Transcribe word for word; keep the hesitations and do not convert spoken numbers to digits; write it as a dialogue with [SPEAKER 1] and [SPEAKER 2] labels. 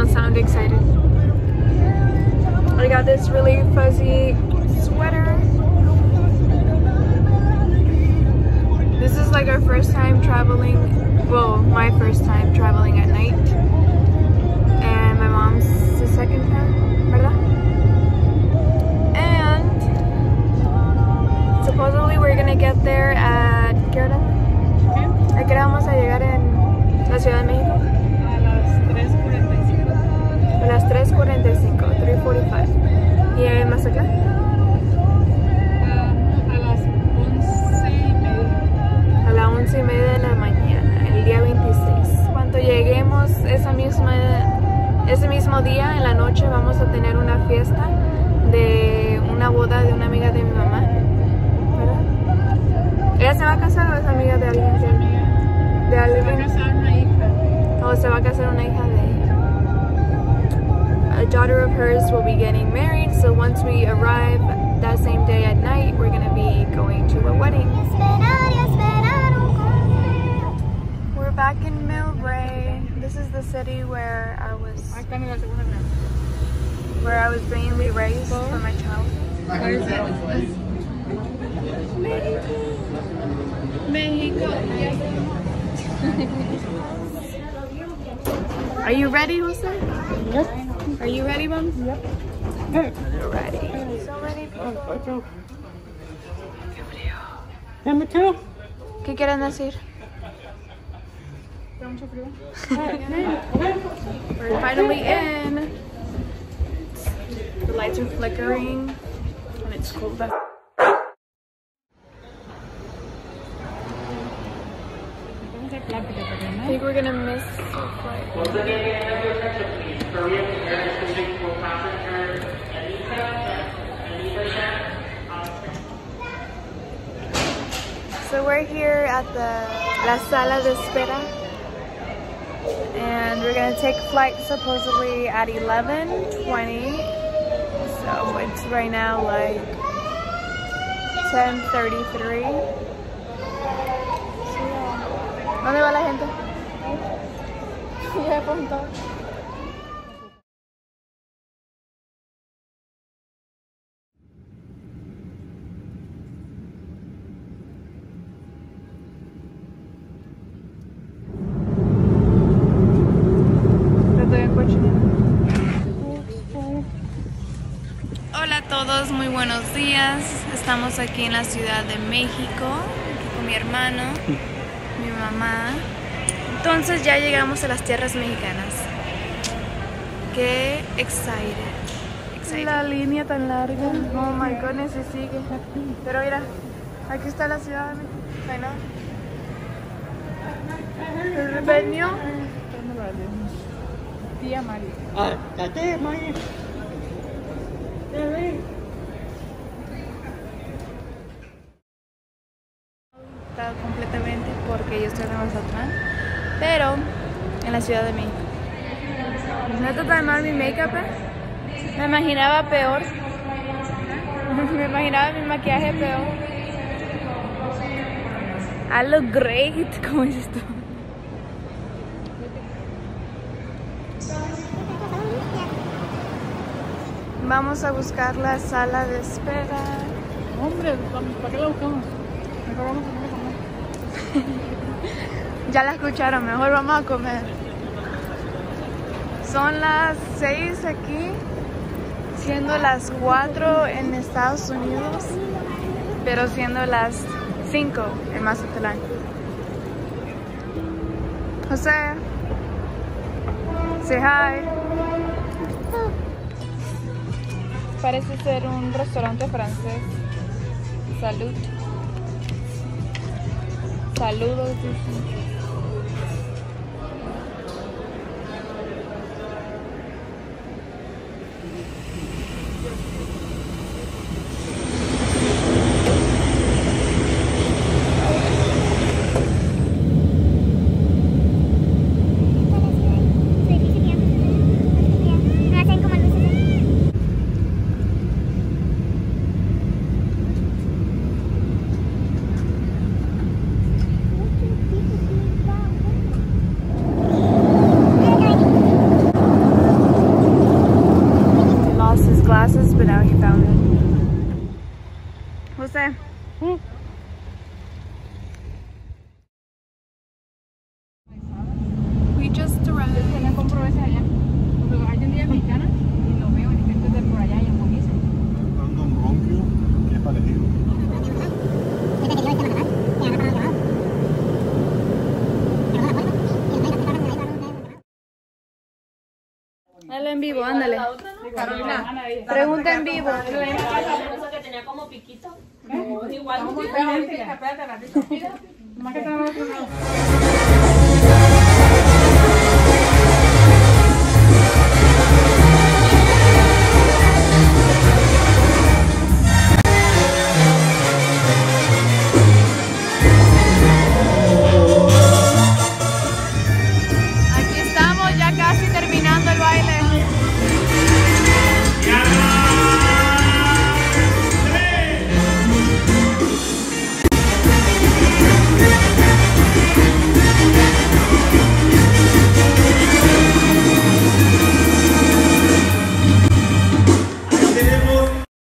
[SPEAKER 1] don't sound excited. I got this really fuzzy sweater. This is like our first time traveling, well, my first time traveling at night. And my mom's the second time, ¿verdad? And supposedly we're gonna get there at, ¿qué hora? ¿A qué hora vamos a llegar en la Ciudad de México?
[SPEAKER 2] A las tres cuarenta y cinco.
[SPEAKER 1] A las tres cuarenta y cinco, tres cuarenta y cinco. ¿Y en Mazatlán?
[SPEAKER 2] Uh, a las once y media.
[SPEAKER 1] A las once y media de la mañana, el día veintiséis. Cuando lleguemos esa misma, ese mismo día, en la noche, vamos a tener una fiesta de una boda de una amiga de mi mamá. ¿Verdad? ¿Ella se va a casar o es amiga de alguien? ¿De alguien?
[SPEAKER 2] Se va a casar una hija.
[SPEAKER 1] O se va a casar una hija de ella. A daughter of hers will be getting married, so once we arrive that same day at night, we're gonna be going to a wedding. We're back in Millbrae. This is the city where I was where I was mainly raised for my childhood.
[SPEAKER 2] Where is it? Mexico.
[SPEAKER 1] Are you ready, Jose?
[SPEAKER 2] Yep.
[SPEAKER 1] Are you ready, Mom?
[SPEAKER 2] Yep.
[SPEAKER 1] You're ready. So many people.
[SPEAKER 2] Ya me quedo.
[SPEAKER 1] ¿Qué quieren decir?
[SPEAKER 2] Está mucho frío.
[SPEAKER 1] We're finally in. The lights are flickering and it's cold back. I think we're gonna miss the flight. So we're here at the La Sala de Espera, and we're gonna take flight supposedly at eleven twenty. So it's right now like ten thirty-three. ¿Dónde va la gente? Ya apuntó. Hola a todos, muy buenos días. Estamos aquí en la Ciudad de México, aquí con mi hermano, mi mamá. Entonces ya llegamos a las tierras mexicanas. Qué excited. excited. La línea tan larga. Oh my goodness, se sigue. Pero mira, aquí está la Ciudad de México. ¿No? El rebaño.
[SPEAKER 2] Tía María.
[SPEAKER 3] Ah, la tía María.
[SPEAKER 1] Está completamente porque yo estoy en Mazatlán, pero en la Ciudad de México. No está tan mal mi make-up, ¿eh? Me imaginaba peor. Me imaginaba mi maquillaje peor. I look great. ¿Cómo es esto? Vamos a buscar la sala de espera.
[SPEAKER 2] Hombre, ¿para qué la buscamos? Mejor vamos a comer.
[SPEAKER 1] Ya la escucharon, mejor vamos a comer. Son las seis aquí, siendo las cuatro en Estados Unidos, pero siendo las cinco en Mazatlán. José, say hi. Parece ser un restaurante francés. Salud. Saludos, dicen. esperaban que estaban ahí. José.
[SPEAKER 2] ¿Mm?
[SPEAKER 1] We just arrived.
[SPEAKER 2] Yo me compro ese allá. Porque hay tiendas mexicanas y lo veo en gente de por allá y japonesa.
[SPEAKER 3] Dando un bronquio que es parecido.
[SPEAKER 1] Dale en vivo, ándale.
[SPEAKER 2] Carolina,
[SPEAKER 1] Pregunta en vivo.
[SPEAKER 4] Esa que tenía como piquito. Igual.
[SPEAKER 2] espérate, espérate, ratito. Más que te lo otro lado.